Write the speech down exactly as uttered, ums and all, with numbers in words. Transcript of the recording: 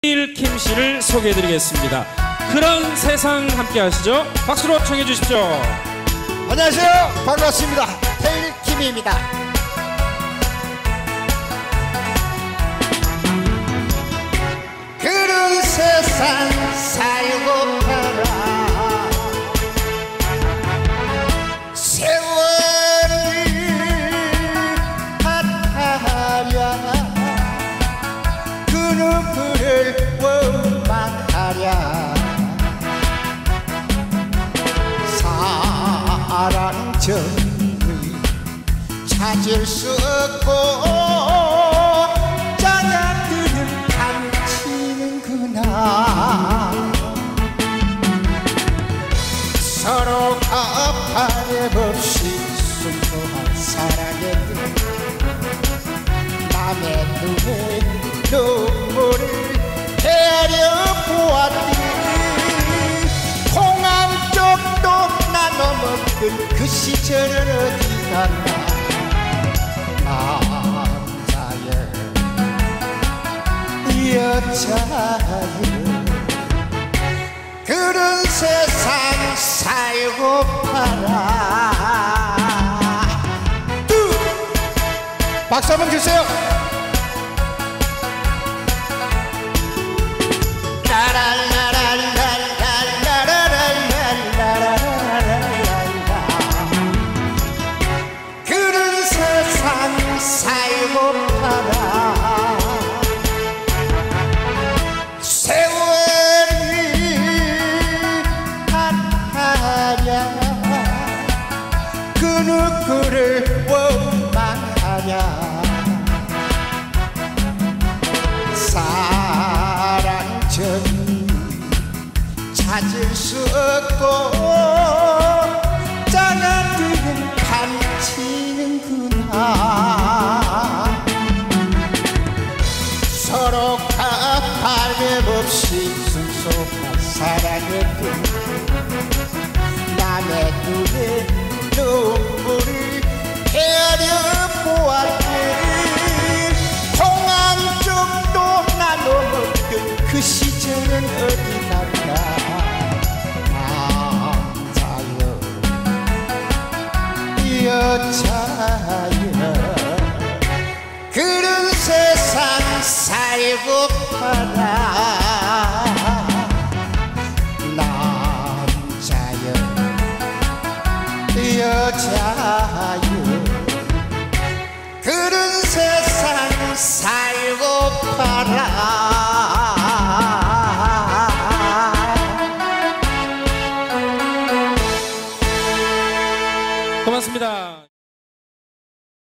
테일킴 씨를 소개해드리겠습니다. 그런 세상 함께 하시죠. 박수로 청해 주십시오. 안녕하세요. 반갑습니다. 테일킴입니다. 그런 세상 살고파라. 세월이 핫하랴 그 눈물을 원망하랴. 사랑 정의 찾을 수 없고 장난들은 감치는구나. 서로가 바램없이 순수한 사랑에 남의 눈에 눈물을 헤아려 보았니. 홍암 쪽도 나눠먹던 그 시절은 어디 갔나. 남자여 여자여 그런 세상 살고파라. 뚜 박수 한번 주세요. 그런 세상 살고파라. 세월이 핫하랴 그 누구를 원망하랴. 사랑 전 찾을 수 없고 장난들은 감치는구나. 서로가 바램없이 순수한 사랑을 남의 눈에 눈물을 헤아려 보았니. 홍암 쪽도 나눠먹던 그 시절은 어디 갔나. 남자여 여자여 그런 세상 살고파라. 남자여 여자여 그런 세상 살고파라. 고맙습니다.